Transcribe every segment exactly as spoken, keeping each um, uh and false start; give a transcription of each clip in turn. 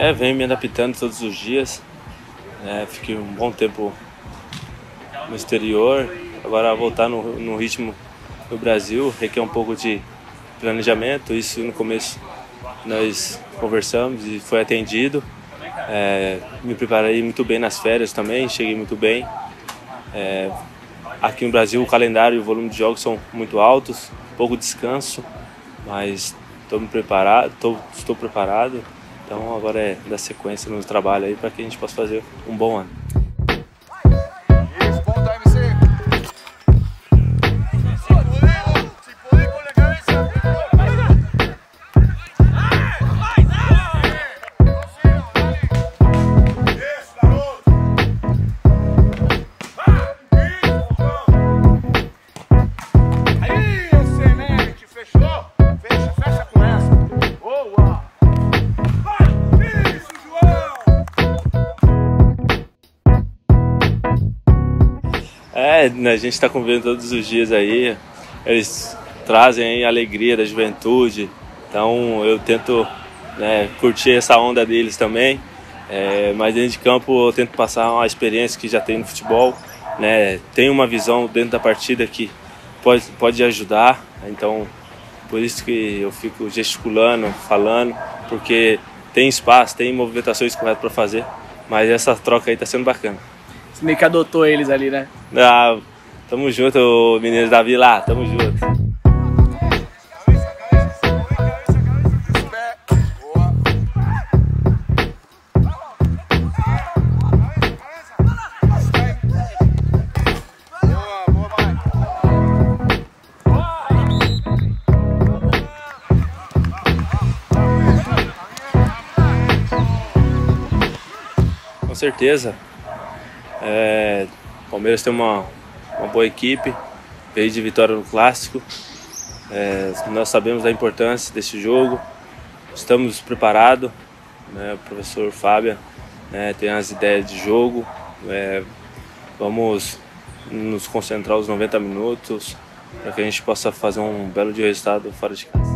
É, venho me adaptando todos os dias. É, fiquei um bom tempo no exterior, agora voltar no, no ritmo do Brasil requer um pouco de planejamento. Isso no começo nós conversamos e foi atendido. É, me preparei muito bem nas férias também, cheguei muito bem. É, aqui no Brasil o calendário e o volume de jogos são muito altos, pouco descanso, mas estou me preparado, tô, estou preparado. Então agora é dar sequência no trabalho aí para que a gente possa fazer um bom ano. É, a gente está convivendo todos os dias aí, eles trazem a alegria da juventude, então eu tento, né, curtir essa onda deles também, é, mas dentro de campo eu tento passar uma experiência que já tenho no futebol, né, tenho uma visão dentro da partida que pode, pode ajudar, então por isso que eu fico gesticulando, falando, porque tem espaço, tem movimentações corretas para fazer, mas essa troca aí está sendo bacana. Você meio que adotou eles ali, né? Ah, tamo junto, menino Davi lá, tamo junto. Com certeza. É, o Palmeiras tem uma, uma boa equipe, veio de vitória no Clássico. É, nós sabemos da importância desse jogo, estamos preparados, né, o professor Fábio, né, tem as ideias de jogo, é, vamos nos concentrar os noventa minutos para que a gente possa fazer um belo de resultado fora de casa.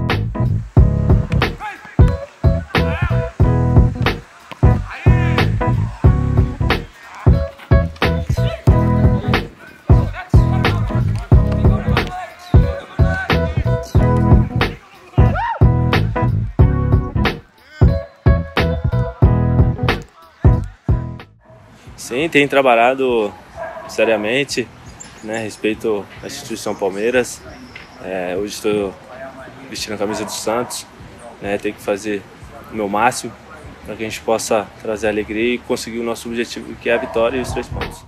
Sim, tem trabalhado seriamente, né, respeito à instituição Palmeiras. É, hoje estou vestindo a camisa do Santos, né, tenho que fazer o meu máximo para que a gente possa trazer alegria e conseguir o nosso objetivo, que é a vitória e os três pontos.